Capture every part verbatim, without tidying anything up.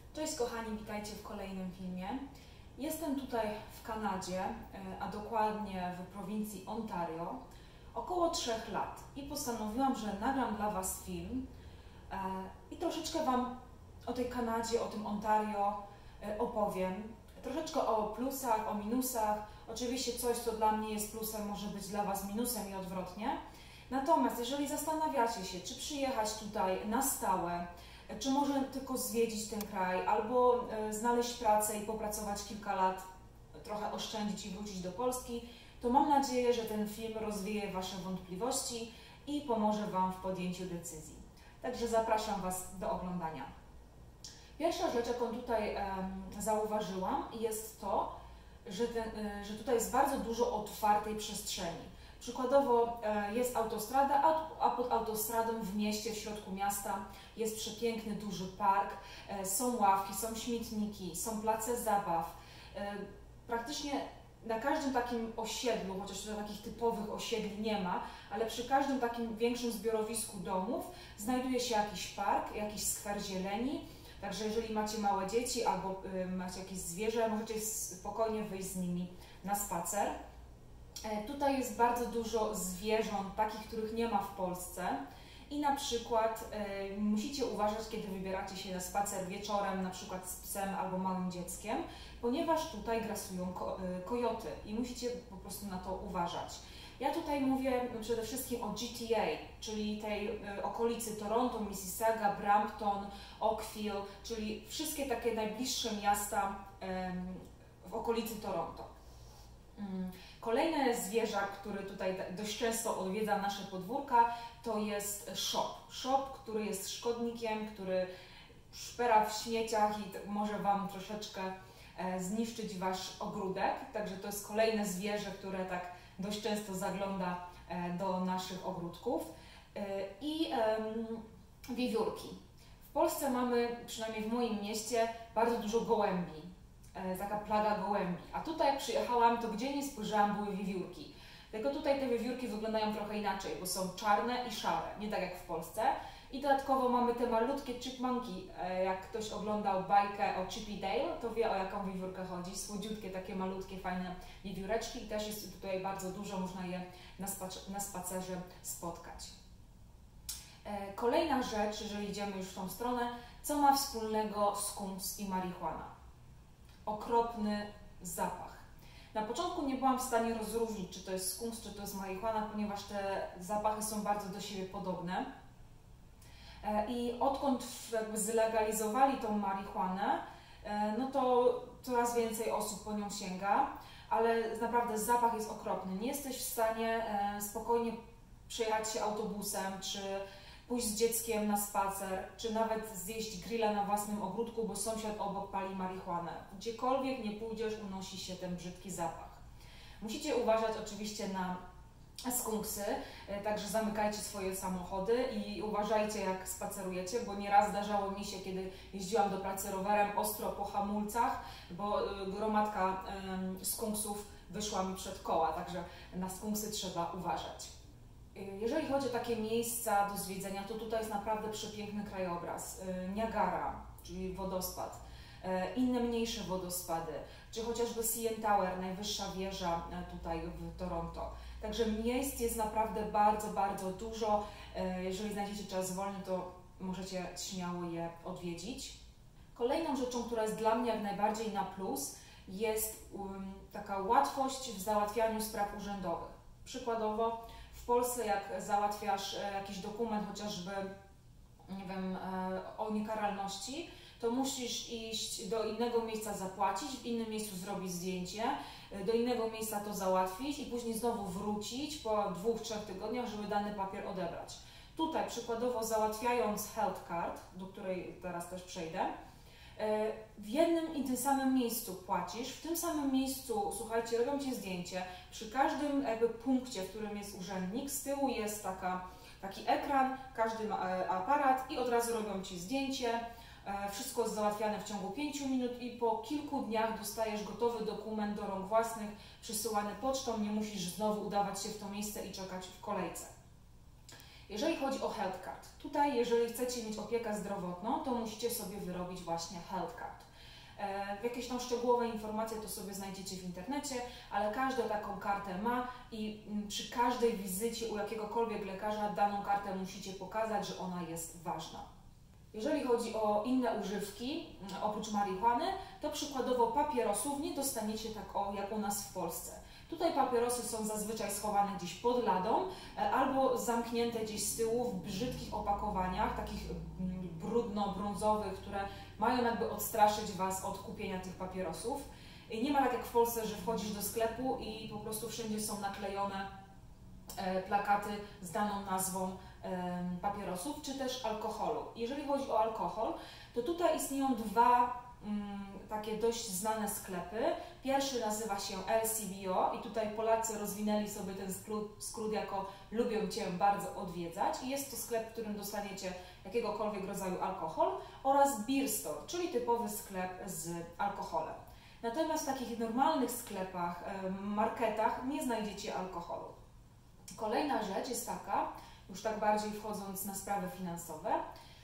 Cześć kochani, witajcie w kolejnym filmie. Jestem tutaj w Kanadzie, a dokładnie w prowincji Ontario, około trzech lat i postanowiłam, że nagram dla Was film i troszeczkę Wam o tej Kanadzie, o tym Ontario opowiem. Troszeczkę o plusach, o minusach. Oczywiście coś, co dla mnie jest plusem, może być dla Was minusem i odwrotnie. Natomiast jeżeli zastanawiacie się, czy przyjechać tutaj na stałe, czy może tylko zwiedzić ten kraj, albo znaleźć pracę i popracować kilka lat, trochę oszczędzić i wrócić do Polski, to mam nadzieję, że ten film rozwieje Wasze wątpliwości i pomoże Wam w podjęciu decyzji. Także zapraszam Was do oglądania. Pierwsza rzecz, jaką tutaj um, zauważyłam, jest to, że, ten, że tutaj jest bardzo dużo otwartej przestrzeni. Przykładowo jest autostrada, a pod autostradą w mieście, w środku miasta jest przepiękny, duży park, są ławki, są śmietniki, są place zabaw. Praktycznie na każdym takim osiedlu, chociaż tutaj takich typowych osiedli nie ma, ale przy każdym takim większym zbiorowisku domów znajduje się jakiś park, jakiś skwer zieleni. Także jeżeli macie małe dzieci albo macie jakieś zwierzę, możecie spokojnie wyjść z nimi na spacer. Tutaj jest bardzo dużo zwierząt, takich, których nie ma w Polsce i na przykład y, musicie uważać, kiedy wybieracie się na spacer wieczorem, na przykład z psem albo małym dzieckiem, ponieważ tutaj grasują ko y, kojoty i musicie po prostu na to uważać. Ja tutaj mówię przede wszystkim o G T A, czyli tej y, okolicy Toronto, Mississauga, Brampton, Oakville, czyli wszystkie takie najbliższe miasta y, w okolicy Toronto. Kolejny zwierzak, który tutaj dość często odwiedza nasze podwórka, to jest szop. Szop, który jest szkodnikiem, który szpera w śmieciach i może Wam troszeczkę zniszczyć Wasz ogródek. Także to jest kolejne zwierzę, które tak dość często zagląda do naszych ogródków. I wiewiórki. W Polsce mamy, przynajmniej w moim mieście, bardzo dużo gołębi. Taka plaga gołębi. A tutaj jak przyjechałam, to gdzie nie spojrzałam, były wiewiórki. Tylko tutaj te wiewiórki wyglądają trochę inaczej, bo są czarne i szare, nie tak jak w Polsce. I dodatkowo mamy te malutkie chipmunki. Jak ktoś oglądał bajkę o Chip i Dale, to wie, o jaką wiewiórkę chodzi. Słodziutkie, takie malutkie, fajne wiewióreczki. I też jest tutaj bardzo dużo, można je na, spacer na spacerze spotkać. Kolejna rzecz, jeżeli idziemy już w tą stronę, co ma wspólnego skunks i marihuana? Okropny zapach. Na początku nie byłam w stanie rozróżnić, czy to jest skunks, czy to jest marihuana, ponieważ te zapachy są bardzo do siebie podobne. I odkąd jakby zlegalizowali tą marihuanę, no to coraz więcej osób po nią sięga, ale naprawdę zapach jest okropny. Nie jesteś w stanie spokojnie przejechać się autobusem, czy pójść z dzieckiem na spacer, czy nawet zjeść grilla na własnym ogródku, bo sąsiad obok pali marihuanę. Gdziekolwiek nie pójdziesz, unosi się ten brzydki zapach. Musicie uważać oczywiście na skunksy, także zamykajcie swoje samochody i uważajcie, jak spacerujecie, bo nieraz zdarzało mi się, kiedy jeździłam do pracy rowerem, ostro po hamulcach, bo gromadka skunksów wyszła mi przed koła, także na skunksy trzeba uważać. Jeżeli chodzi o takie miejsca do zwiedzenia, to tutaj jest naprawdę przepiękny krajobraz. Niagara, czyli wodospad, inne mniejsze wodospady, czy chociażby C N Tower, najwyższa wieża tutaj w Toronto. Także miejsc jest naprawdę bardzo, bardzo dużo. Jeżeli znajdziecie czas wolny, to możecie śmiało je odwiedzić. Kolejną rzeczą, która jest dla mnie jak najbardziej na plus, jest taka łatwość w załatwianiu spraw urzędowych. Przykładowo, w Polsce jak załatwiasz jakiś dokument chociażby, nie wiem, o niekaralności, to musisz iść do innego miejsca zapłacić, w innym miejscu zrobić zdjęcie, do innego miejsca to załatwić i później znowu wrócić po dwóch, trzech tygodniach, żeby dany papier odebrać. Tutaj przykładowo załatwiając health card, do której teraz też przejdę, w jednym i tym samym miejscu płacisz, w tym samym miejscu, słuchajcie, robią Ci zdjęcie, przy każdym jakby punkcie, w którym jest urzędnik, z tyłu jest taka, taki ekran, każdy ma aparat i od razu robią Ci zdjęcie, wszystko jest załatwiane w ciągu pięciu minut i po kilku dniach dostajesz gotowy dokument do rąk własnych, przysyłany pocztą, nie musisz znowu udawać się w to miejsce i czekać w kolejce. Jeżeli chodzi o health card, tutaj jeżeli chcecie mieć opiekę zdrowotną, to musicie sobie wyrobić właśnie health card. Jakieś tam szczegółowe informacje to sobie znajdziecie w internecie, ale każda taką kartę ma i przy każdej wizycie u jakiegokolwiek lekarza daną kartę musicie pokazać, że ona jest ważna. Jeżeli chodzi o inne używki, oprócz marihuany, to przykładowo papierosów nie dostaniecie tak o, jak u nas w Polsce. Tutaj papierosy są zazwyczaj schowane gdzieś pod ladą albo zamknięte gdzieś z tyłu w brzydkich opakowaniach, takich brudno-brązowych, które mają jakby odstraszyć Was od kupienia tych papierosów. I nie ma tak jak w Polsce, że wchodzisz do sklepu i po prostu wszędzie są naklejone plakaty z daną nazwą papierosów, czy też alkoholu. Jeżeli chodzi o alkohol, to tutaj istnieją dwa mm, takie dość znane sklepy. Pierwszy nazywa się L C B O i tutaj Polacy rozwinęli sobie ten skrót, skrót jako lubią Cię bardzo odwiedzać. I jest to sklep, w którym dostaniecie jakiegokolwiek rodzaju alkohol, oraz Beer Store, czyli typowy sklep z alkoholem. Natomiast w takich normalnych sklepach, marketach nie znajdziecie alkoholu. Kolejna rzecz jest taka, już tak bardziej wchodząc na sprawy finansowe,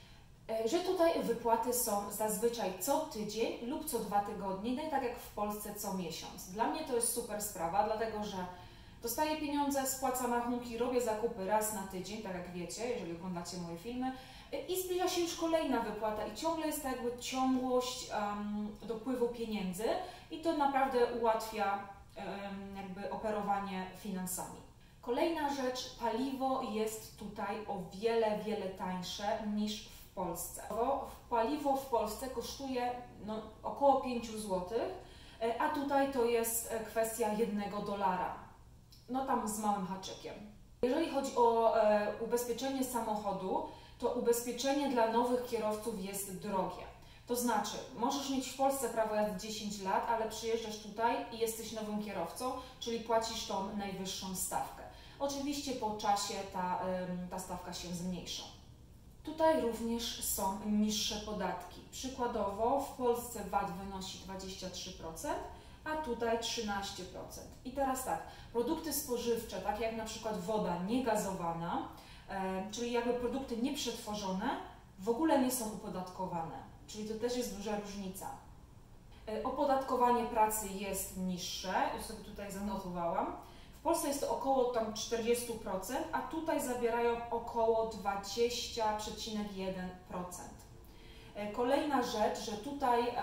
że tutaj wypłaty są zazwyczaj co tydzień lub co dwa tygodnie, nie tak jak w Polsce co miesiąc. Dla mnie to jest super sprawa, dlatego że dostaję pieniądze, spłacam rachunki, robię zakupy raz na tydzień, tak jak wiecie, jeżeli oglądacie moje filmy, i zbliża się już kolejna wypłata i ciągle jest ta jakby ciągłość um, dopływu pieniędzy i to naprawdę ułatwia um, jakby operowanie finansami. Kolejna rzecz, paliwo jest tutaj o wiele, wiele tańsze niż w Polsce. Paliwo w Polsce kosztuje no, około pięć złotych, a tutaj to jest kwestia jednego dolara. No tam z małym haczykiem. Jeżeli chodzi o e, ubezpieczenie samochodu, to ubezpieczenie dla nowych kierowców jest drogie. To znaczy, możesz mieć w Polsce prawo jazdy dziesięć lat, ale przyjeżdżasz tutaj i jesteś nowym kierowcą, czyli płacisz tą najwyższą stawkę. Oczywiście po czasie ta, ta stawka się zmniejsza. Tutaj również są niższe podatki. Przykładowo w Polsce V A T wynosi dwadzieścia trzy procent, a tutaj trzynaście procent. I teraz tak, produkty spożywcze, takie jak na przykład woda niegazowana, e, czyli jakby produkty nieprzetworzone, w ogóle nie są opodatkowane. Czyli to też jest duża różnica. E, opodatkowanie pracy jest niższe, już sobie tutaj zanotowałam. W Polsce jest to około tam czterdzieści procent, a tutaj zabierają około dwadzieścia przecinek jeden procent. Kolejna rzecz, że tutaj um,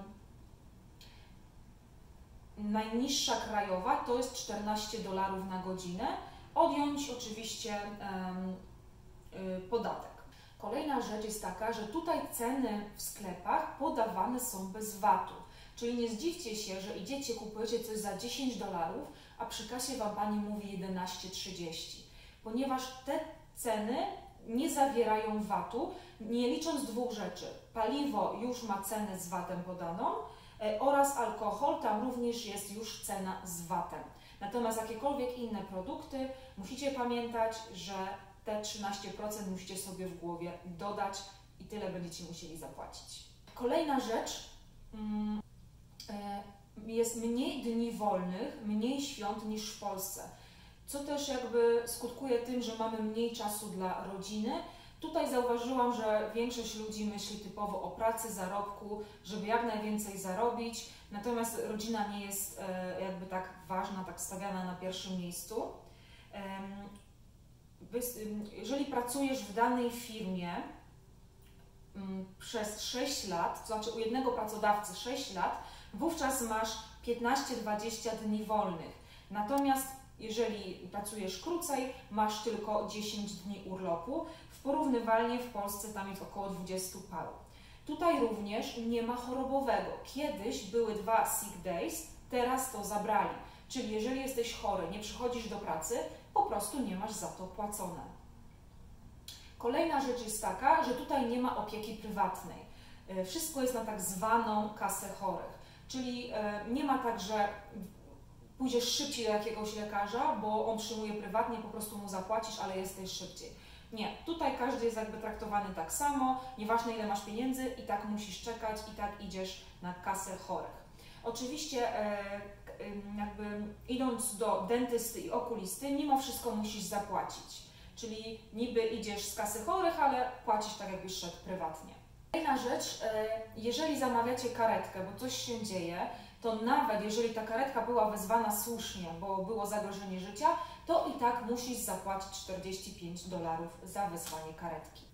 najniższa krajowa to jest czternaście dolarów na godzinę, odjąć oczywiście um, y, podatek. Kolejna rzecz jest taka, że tutaj ceny w sklepach podawane są bez V A T-u. Czyli nie zdziwcie się, że idziecie, kupujecie coś za dziesięć dolarów, a przy kasie Wam Pani mówi jedenaście trzydzieści. Ponieważ te ceny nie zawierają V A T-u, nie licząc dwóch rzeczy. Paliwo już ma cenę z V A T-em podaną e, oraz alkohol, tam również jest już cena z V A T-em. Natomiast jakiekolwiek inne produkty, musicie pamiętać, że te trzynaście procent musicie sobie w głowie dodać i tyle będziecie musieli zapłacić. Kolejna rzecz, mm, e, jest mniej dni wolnych, mniej świąt niż w Polsce, co też jakby skutkuje tym, że mamy mniej czasu dla rodziny. Tutaj zauważyłam, że większość ludzi myśli typowo o pracy, zarobku, żeby jak najwięcej zarobić, natomiast rodzina nie jest jakby tak ważna, tak stawiana na pierwszym miejscu. Jeżeli pracujesz w danej firmie przez sześć lat, to znaczy u jednego pracodawcy sześć lat, wówczas masz piętnaście do dwudziestu dni wolnych. Natomiast jeżeli pracujesz krócej, masz tylko dziesięć dni urlopu. W porównywalnie w Polsce tam jest około dwadzieścia paru. Tutaj również nie ma chorobowego. Kiedyś były dwa sick days, teraz to zabrali. Czyli jeżeli jesteś chory, nie przychodzisz do pracy, po prostu nie masz za to płacone. Kolejna rzecz jest taka, że tutaj nie ma opieki prywatnej. Wszystko jest na tak zwaną kasę chorych. Czyli nie ma tak, że pójdziesz szybciej do jakiegoś lekarza, bo on przyjmuje prywatnie, po prostu mu zapłacisz, ale jesteś szybciej. Nie, tutaj każdy jest jakby traktowany tak samo, nieważne ile masz pieniędzy, i tak musisz czekać, i tak idziesz na kasę chorych. Oczywiście jakby idąc do dentysty i okulisty, mimo wszystko musisz zapłacić. Czyli niby idziesz z kasy chorych, ale płacisz tak, jakbyś szedł prywatnie. Kolejna rzecz, jeżeli zamawiacie karetkę, bo coś się dzieje, to nawet jeżeli ta karetka była wezwana słusznie, bo było zagrożenie życia, to i tak musisz zapłacić czterdzieści pięć dolarów za wezwanie karetki.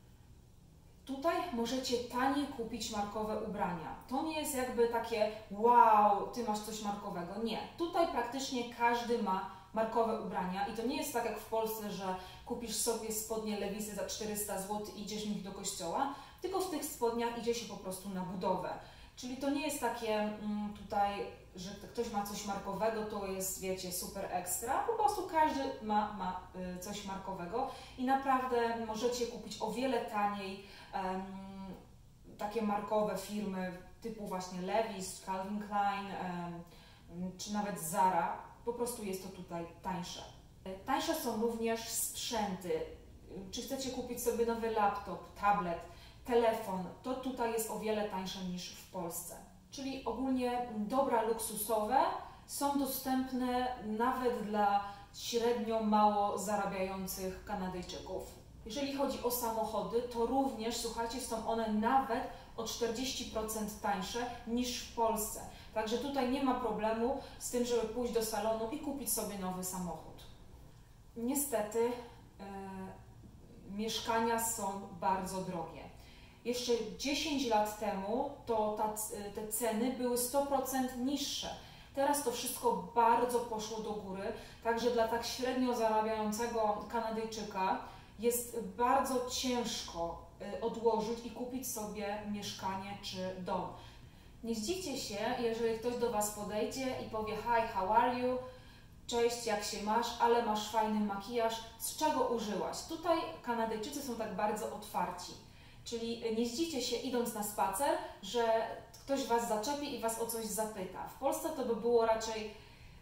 Tutaj możecie taniej kupić markowe ubrania. To nie jest jakby takie wow, ty masz coś markowego. Nie. Tutaj praktycznie każdy ma markowe ubrania i to nie jest tak jak w Polsce, że kupisz sobie spodnie Lewisy za czterysta złotych i idziesz w nich do kościoła, tylko w tych spodniach idzie się po prostu na budowę. Czyli to nie jest takie mm, tutaj, że ktoś ma coś markowego, to jest, wiecie, super ekstra. Po prostu każdy ma, ma y, coś markowego i naprawdę możecie kupić o wiele taniej um, takie markowe firmy typu właśnie Levi's, Calvin Klein um, czy nawet Zara. Po prostu jest to tutaj tańsze. Tańsze są również sprzęty. Czy chcecie kupić sobie nowy laptop, tablet, telefon, to tutaj jest o wiele tańsze niż w Polsce. Czyli ogólnie dobra luksusowe są dostępne nawet dla średnio mało zarabiających Kanadyjczyków. Jeżeli chodzi o samochody, to również, słuchajcie, są one nawet o czterdzieści procent tańsze niż w Polsce. Także tutaj nie ma problemu z tym, żeby pójść do salonu i kupić sobie nowy samochód. Niestety yy, mieszkania są bardzo drogie. Jeszcze dziesięć lat temu to ta, te ceny były sto procent niższe. Teraz to wszystko bardzo poszło do góry, także dla tak średnio zarabiającego Kanadyjczyka jest bardzo ciężko odłożyć i kupić sobie mieszkanie czy dom. Nie zdziwcie się, jeżeli ktoś do Was podejdzie i powie hi, how are you? Cześć, jak się masz, ale masz fajny makijaż, z czego użyłaś? Tutaj Kanadyjczycy są tak bardzo otwarci. Czyli nie zdziwcie się, idąc na spacer, że ktoś Was zaczepi i Was o coś zapyta. W Polsce to by było raczej,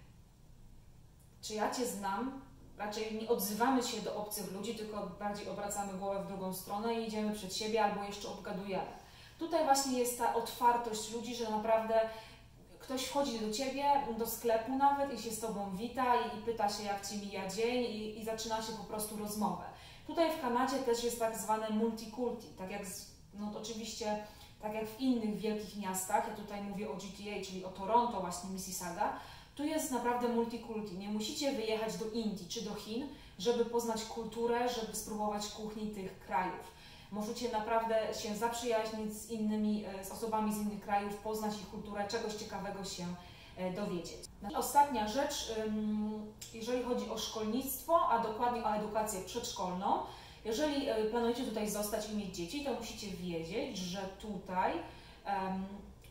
czy ja Cię znam? Raczej nie odzywamy się do obcych ludzi, tylko bardziej obracamy głowę w drugą stronę i idziemy przed siebie albo jeszcze obgadujemy. Tutaj właśnie jest ta otwartość ludzi, że naprawdę ktoś wchodzi do Ciebie, do sklepu nawet i się z Tobą wita i, i pyta się, jak Ci mija dzień i, i zaczyna się po prostu rozmowę. Tutaj w Kanadzie też jest tak zwane multikulti, tak jak, z, no to oczywiście, tak jak w innych wielkich miastach, ja tutaj mówię o G T A, czyli o Toronto, właśnie Mississauga, tu jest naprawdę multikulti. Nie musicie wyjechać do Indii czy do Chin, żeby poznać kulturę, żeby spróbować kuchni tych krajów. Możecie naprawdę się zaprzyjaźnić z innymi, z osobami z innych krajów, poznać ich kulturę, czegoś ciekawego się dowiedzieć. Ostatnia rzecz, jeżeli chodzi o szkolnictwo, a dokładnie o edukację przedszkolną. Jeżeli planujecie tutaj zostać i mieć dzieci, to musicie wiedzieć, że tutaj um,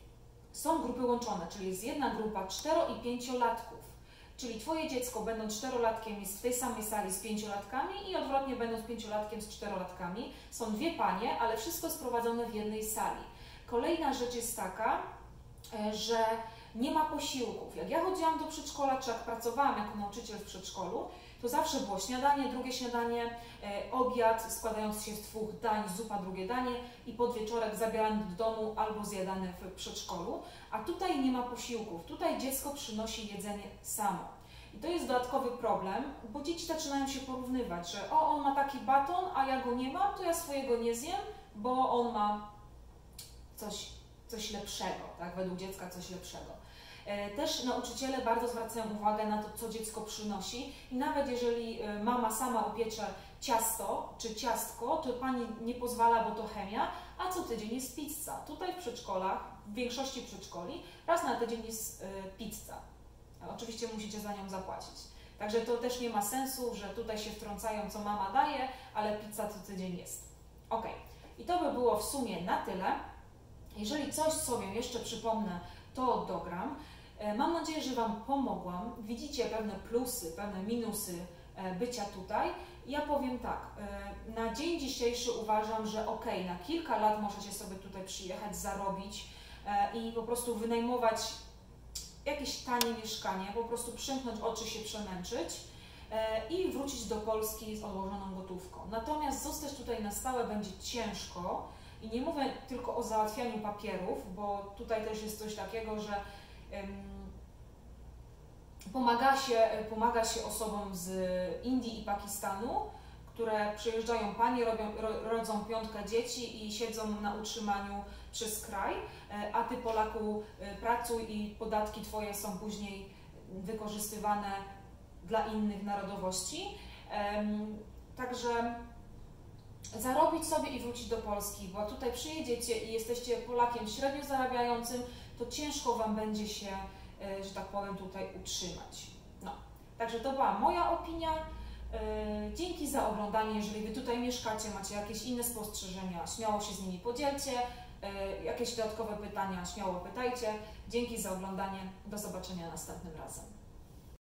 są grupy łączone, czyli jest jedna grupa cztero- i pięciolatków. Czyli Twoje dziecko, będąc czterolatkiem, jest w tej samej sali z pięciolatkami i odwrotnie, będąc pięciolatkiem z czterolatkami. Są dwie panie, ale wszystko sprowadzone w jednej sali. Kolejna rzecz jest taka, że nie ma posiłków. Jak ja chodziłam do przedszkola, czy jak pracowałam jako nauczyciel w przedszkolu, to zawsze było śniadanie, drugie śniadanie, e, obiad składający się z dwóch dań, zupa, drugie danie i podwieczorek zabierany do domu albo zjadany w przedszkolu. A tutaj nie ma posiłków. Tutaj dziecko przynosi jedzenie samo. I to jest dodatkowy problem, bo dzieci zaczynają się porównywać, że o, on ma taki baton, a ja go nie mam, to ja swojego nie zjem, bo on ma coś, coś lepszego, tak? Według dziecka coś lepszego. Też nauczyciele bardzo zwracają uwagę na to, co dziecko przynosi i nawet jeżeli mama sama upiecze ciasto czy ciastko, to pani nie pozwala, bo to chemia, a co tydzień jest pizza. Tutaj w przedszkolach, w większości przedszkoli, raz na tydzień jest pizza. Oczywiście musicie za nią zapłacić. Także to też nie ma sensu, że tutaj się wtrącają, co mama daje, ale pizza co tydzień jest. Ok, i to by było w sumie na tyle. Jeżeli coś sobie jeszcze przypomnę, to dogram. Mam nadzieję, że Wam pomogłam. Widzicie pewne plusy, pewne minusy bycia tutaj. Ja powiem tak, na dzień dzisiejszy uważam, że ok, na kilka lat możecie sobie tutaj przyjechać, zarobić i po prostu wynajmować jakieś tanie mieszkanie, po prostu przymknąć oczy, się przemęczyć i wrócić do Polski z odłożoną gotówką. Natomiast zostać tutaj na stałe będzie ciężko i nie mówię tylko o załatwianiu papierów, bo tutaj też jest coś takiego, że um, pomaga się, pomaga się osobom z Indii i Pakistanu które przyjeżdżają panie, robią, ro, rodzą piątkę dzieci i siedzą na utrzymaniu przez kraj, a ty, Polaku, pracuj i podatki twoje są później wykorzystywane dla innych narodowości. Także zarobić sobie i wrócić do Polski, bo jak tutaj przyjedziecie i jesteście Polakiem średnio zarabiającym, to ciężko wam będzie się, że tak powiem, tutaj utrzymać. No. Także to była moja opinia. Dzięki za oglądanie. Jeżeli wy tutaj mieszkacie, macie jakieś inne spostrzeżenia, śmiało się z nimi podzielcie. Jakieś dodatkowe pytania, śmiało pytajcie. Dzięki za oglądanie. Do zobaczenia następnym razem.